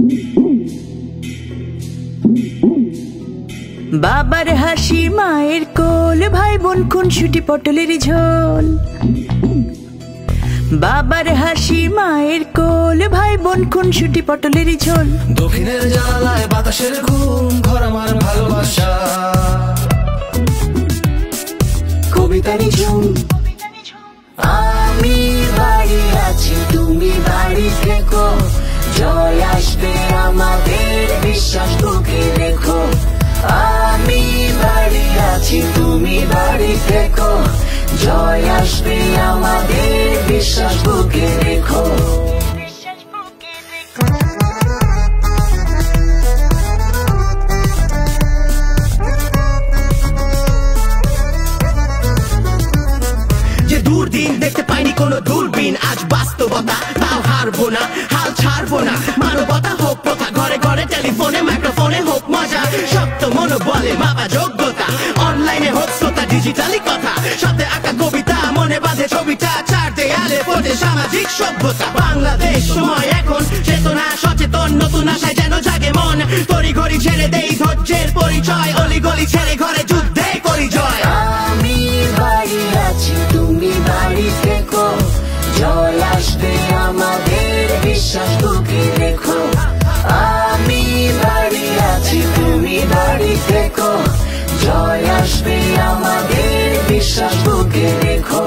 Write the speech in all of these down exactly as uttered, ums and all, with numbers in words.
বাবার হাসি মায়ের কোল, ভাই বোন খুনসুটি পটলের ঝোল। বাবার হাসি মায়ের কোল, ভাই বোন খুনসুটি পটলের ঝোল। দক্ষিণের জানালায় বাতাসের ঘুম, ঘর আমার ভালোবাসা, কবিতারি ঝুম। আমি বাড়ি আছি, তুমি বাড়ি থেকো, জয় আসবে আমাদের, বিশ্বাস বুকে রেখো। আমি বাড়ি আছি, তুমি বাড়ি থেকো, জয় আসবে আমাদের, বিশ্বাস বুকে রেখো। যে দুর্দিন দেখতে পাইনি কোনো দূরবীন, আজ বাস্তবতা, তাও হারবো না, হাল ছাড়বো না। মানবতা হোক প্রথা, ঘরে ঘরে টেলিফোনে মাইক্রোফোনে হোক মজা, শক্ত মনোবলে মাপা যোগ্যতা। অনলাইনে হোক শ্রোতা, ডিজিটালি কথা, শব্দে আঁকা কবিতা, মনে বাঁধে ছবিটা, চার দেয়ালে পড়ে সামাজিক সভ্যতা। বাংলাদেশ সময় এখন, চেতনা সচেতন, নতুন আশায় যেন জাগে মন। তড়ি ঘড়ি ছেড়ে দেই ধৈর্যের পরিচয়, অলি গলি ছেড়ে ঘরে যুদ্ধে করি জয়। আমি বাড়ি আছি, তুমি বাড়ি থেকো, জয় আসবে আমাদের, বিশ্বাস বুকে রেখো। আমি বাড়ি আছি, তুমি বাড়ি থেকো, জয় আসবে আমাদের, বিশ্বাস বুকে রেখো।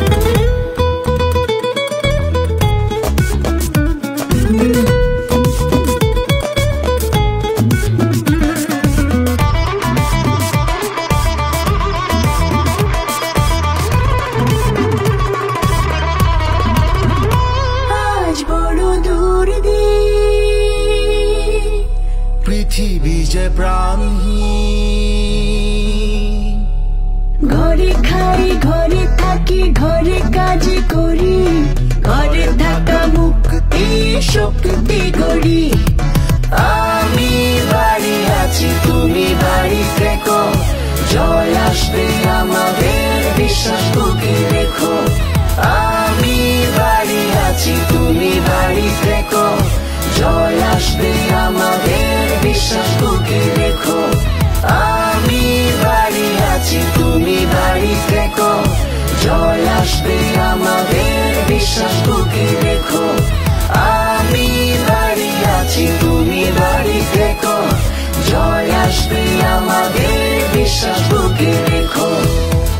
পৃথিবী যে প্রাণহীন, ঘরে খাই ঘরে থাকি ঘরে কাজ করি, ঘরে থাকা মুক্তি শক্তি গড়ি। আমি বাড়ি আছি, তুমি বাড়ি থেকো, জয় আসবে আমাদের, বিশ্বাস বুকে রেখো। আমি বাড়ি আছি, তুমি বাড়ি থেকো, জয় আসবে আমাদের, বিশ্বাস বুকে রেখো। আমি বাড়ি আছি, তুমি বাড়ি থেকো, জয় আসবে আমাদের, বিশ্বাস বুকে রেখো। আমি বাড়ি আছি, তুমি বাড়ি থেকো, জয় আসবে আমাদের, বিশ্বাস বুকে রেখো।